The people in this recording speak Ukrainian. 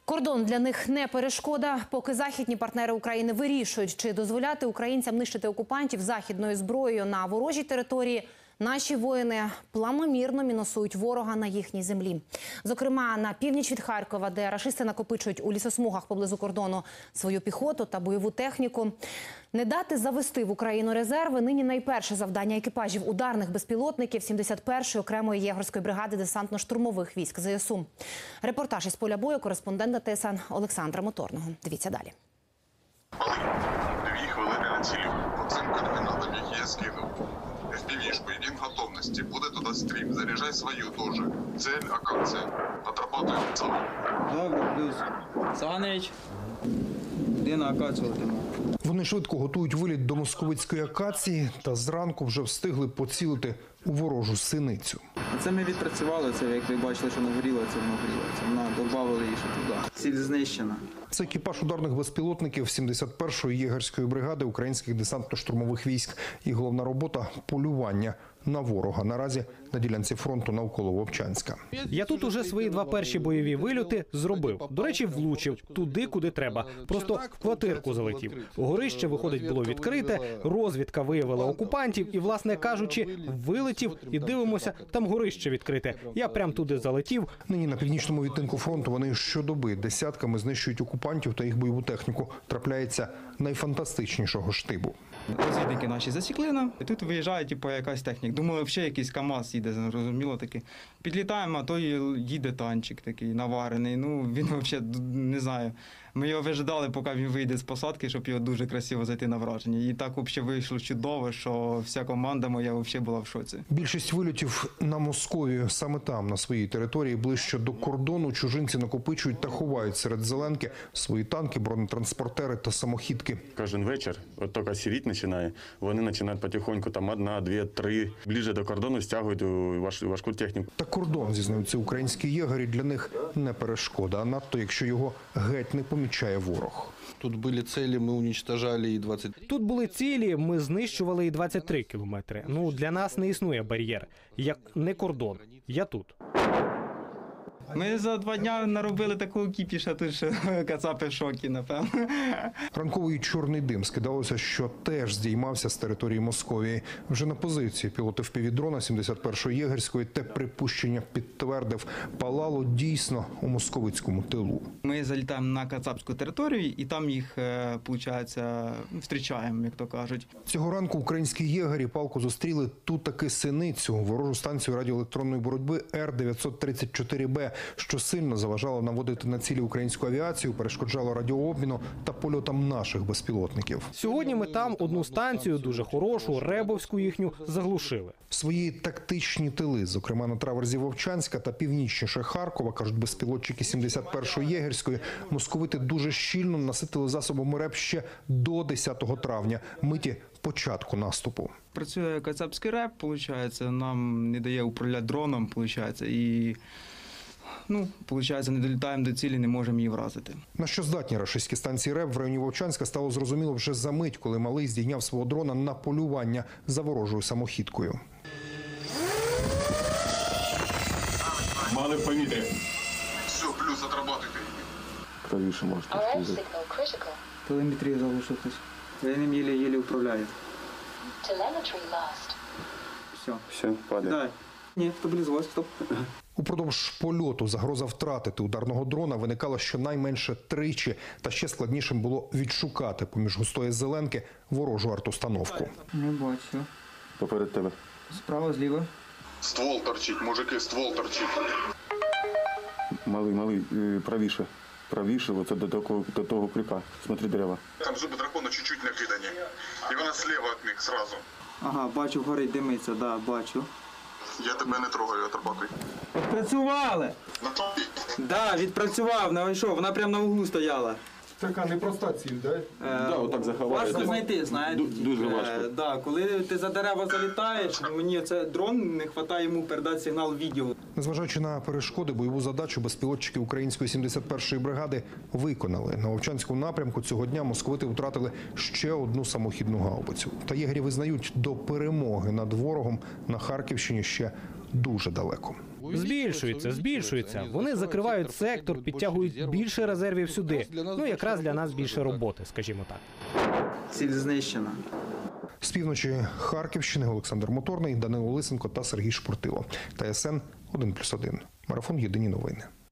Кордон для них не перешкода. Поки західні партнери України вирішують, чи дозволяти українцям нищити окупантів західною зброєю на ворожій території, наші воїни планомірно мінусують ворога на їхній землі. Зокрема, на північ від Харкова, де рашисти накопичують у лісосмугах поблизу кордону свою піхоту та бойову техніку. Не дати завести в Україну резерви – нині найперше завдання екіпажів ударних безпілотників 71-ї окремої єгорської бригади десантно-штурмових військ ЗСУ. Репортаж із поля бою кореспондента ТСН Олександра Моторного. Дивіться далі. 2 хвилини на цілі. По цим координатам, які я скинув. FPV-шку, він в готовності. Буде туди стрім. Заряджай свою теж. Цель, акація. Отрабатуємо саме. Добре, плюс. Санич. Де на акацію летимо? Вони швидко готують виліт до московицької акації та зранку вже встигли поцілити у ворожу синицю. Це ми відпрацювали, це як ви бачили, що воно горіло, це воно горіло. Це воно додавали її ще туди. Ціль знищена. Це екіпаж ударних безпілотників 71-ї єгерської бригади українських десантно-штурмових військ. І головна робота – полювання на ворога. Наразі на ділянці фронту навколо Вовчанська. Я тут уже свої 2 перші бойові вильоти зробив. До речі, влучив туди, куди треба. Просто в квартирку залетів. Горище, виходить, було відкрите, розвідка виявила окупантів і, власне кажучи, вилетів і дивимося, там горище відкрите. Я прям туди залетів. Нині на північному відтинку фронту вони щодоби десятками знищують окупантів та їх бойову техніку. Трапляється найфантастичнішого штибу. Розвідники наші засікли нам, і тут виїжджає якась техніка. Думали, взагалі якийсь КАМАЗ їде, зрозуміло таки. Підлітаємо, а то їде танчик такий наварений. Ну, він взагалі, не знаю. Ми його вижидали, поки він вийде з посадки, щоб його дуже красиво зайти на враження. І так взагалі вийшло чудово, що вся команда моя взагалі була в шоці. Більшість вильотів на Московію. Саме там, на своїй території, ближче до кордону, чужинці накопичують та ховають серед зеленки свої танки, бронетранспортери та самохідки. Кожен вечір, от тільки сіріть починає, вони починають потихоньку, там 1, 2, 3, ближче до кордону стягують важку техніку. Та кордон, зізнаються українські єгері, для них не перешкода, а надто, якщо його геть не помічає ворог. Тут були цілі, ми уничтожали і 20. Тут були цілі, ми знищували і 23 кілометри. Ну, для нас не існує бар'єр. Як не кордон. Я тут. Ми за 2 дня наробили таку кіпіша, тут що кацапи в шокі, напевно. Ранковий чорний дим, скидалося, що теж здіймався з території Московії. Вже на позиції пілот FPV-дрона 71-ї єгерської те припущення підтвердив. Палало дійсно у московицькому тилу. Ми залітаємо на кацапську територію і там їх, виходить, зустрічаємо, як то кажуть. Цього ранку українські єгері палко зустріли ту таки синицю, ворожу станцію радіоелектронної боротьби Р-934Б, що сильно заважало наводити на цілі українську авіацію, перешкоджало радіообміну та польотам наших безпілотників. Сьогодні ми там одну станцію, дуже хорошу, Ребовську їхню, заглушили. Свої тактичні тили, зокрема на траверзі Вовчанська та північніше Харкова, кажуть безпілотчики 71-ї єгерської, московити дуже щільно наситили засобами РЕБ ще до 10 травня, миті початку наступу. Працює кацапський РЕБ, виходить, нам не дає управляти дроном, виходить, і не долітаємо до цілі, не можемо її вразити. На що здатні рашистські станції РЕБ в районі Вовчанська стало зрозуміло вже за мить, коли малий здійняв свого дрона на полювання за ворожою самохідкою. Мали в повітрі. Все, плюс, отрабатуйте її. Правіше можете. Телеметрію залишив хтось. Я ним єлі-єлі управляю. Все. Все, падає. Дай. Ні, стабілізувався, стоп. Упродовж польоту загроза втратити ударного дрона виникала щонайменше тричі, та ще складнішим було відшукати поміж густої зеленки ворожу артустановку. Не бачу. Поперед тебе. Справа, зліва. Ствол торчить, мужики, ствол торчить. Малий, правіше. Правіше, оце до того крюка. Смотри, дерева. Там зуби дракона чуть-чуть накидані. І вона слева від них сразу. Ага, бачу, горить, димиться, да, бачу. Я тебе не трогаю, отрабатуй. Відпрацювали! На тобі. Да, відпрацював, знайшов, вона прямо на углу стояла. Така непроста ціль, так? Да, отак заховається. Важко знайти, знаєте. Дуже важко. Да, коли ти за дерева залітаєш, мені це дрон, не вистачає йому передати сигнал відео. Незважаючи на перешкоди, бойову задачу безпілотчики української 71-ї бригади виконали. На Вовчанському напрямку цього дня московити втратили ще одну самохідну гаубицю. Та єгері визнають, до перемоги над ворогом на Харківщині ще дуже далеко. Збільшується. Вони закривають сектор, підтягують більше резервів сюди. Ну, якраз для нас більше роботи, скажімо так. Ціль знищена. З півночі Харківщини Олександр Моторний, Данило Лисенко та Сергій Шпортило. ТСН 1+1. Марафон «Єдині новини».